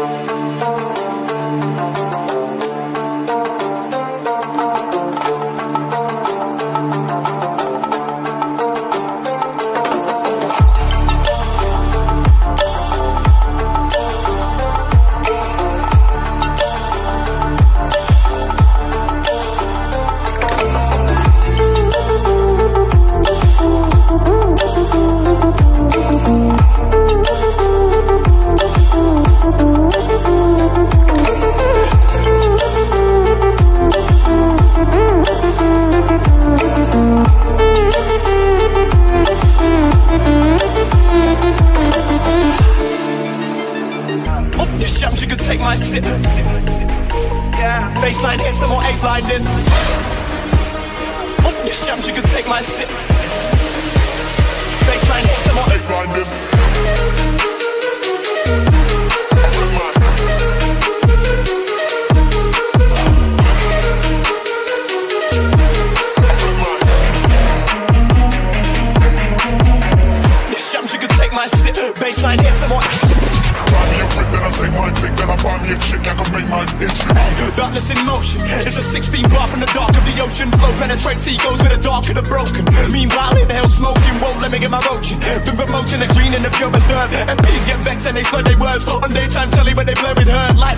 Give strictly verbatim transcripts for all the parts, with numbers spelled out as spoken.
Baseline hit, some more eight line this. Oh, your shams, you can take my sip. Baseline hit, some more eight line this. Your shams, you can take my sip. Baseline hit, some more. Buy me a whip, then I take my pick, then I buy me a chick, I can make my itch. Darkness in motion, it's a sixteen bar from the dark of the ocean. Flow penetrates egos with the dark of the broken. Meanwhile, in hell smoking, won't let me get my roaching. Been promoting the green and the purest dirt. M Ps get vexed and they slur their words. On daytime telly, but they blur with her. Like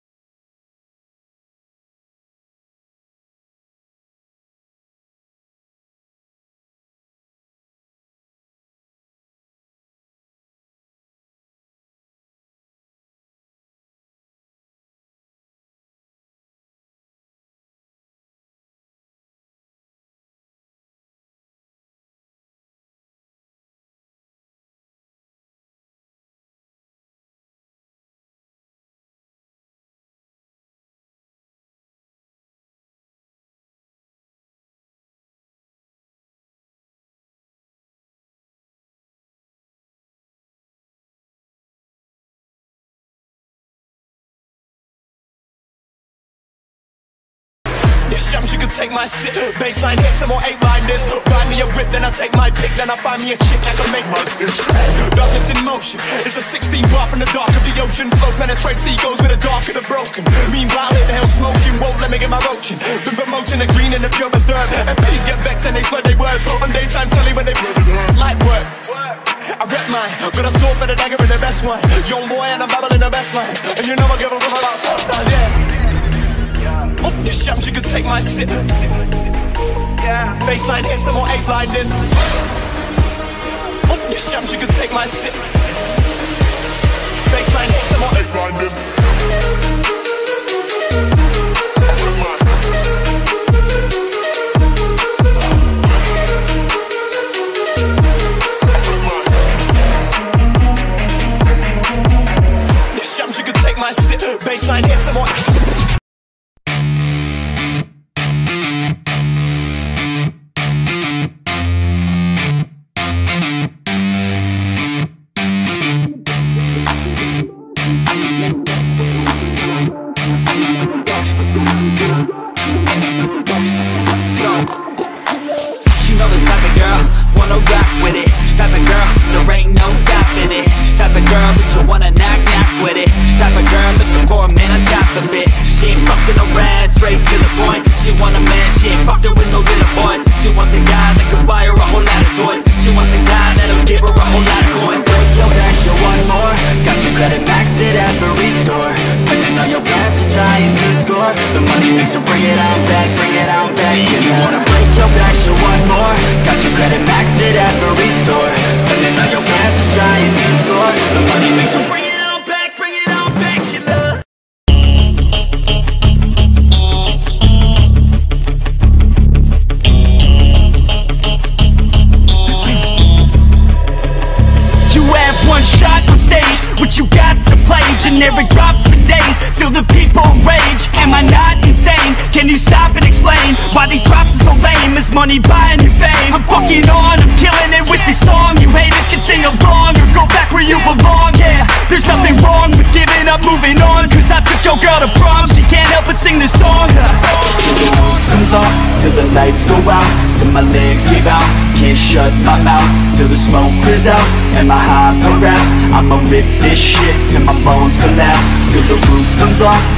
shams, you can take my sip. Baseline hit, some more eight line this. Buy me a whip, then I take my pick, then I find me a chick I can make my itch. Darkness in motion, it's a sixteen bar from the dark of the ocean. Flow penetrates egos with the dark of the broken. Meanwhile, in hell smoking, won't let me get my roaching. Been promoting the green and the purest dirt. M Ps get vexed and they slur their words. On daytime telly, but they light work. I rep mine, got a sword for the dagger in the best one. Young boy and I'm babbling the best line. And you know I give a run about sometimes, yeah. Oh, your shams, you can take my sip. Baseline hit, some more eight line this. Oh, your shams, you can take my sip. Baseline hit, some more eight line this. Your shams, you can take my sip. Baseline hit, some more. Generic drops for days, still the people rage. Am I not insane? Can you stop and explain why these drops are so lame? Is money buying you fame? I'm fucking on, I'm killing it with this song. You haters can sing along or go back where you belong. Yeah, there's nothing wrong with giving up, moving on. Cause I took your girl to prom, she can't help but sing this song. Comes off till the lights go out, till my legs give out. Can't shut my mouth till the smoke clears out. And my hyper raps, I'ma rip this shit till my bones collapse. till the roof comes off.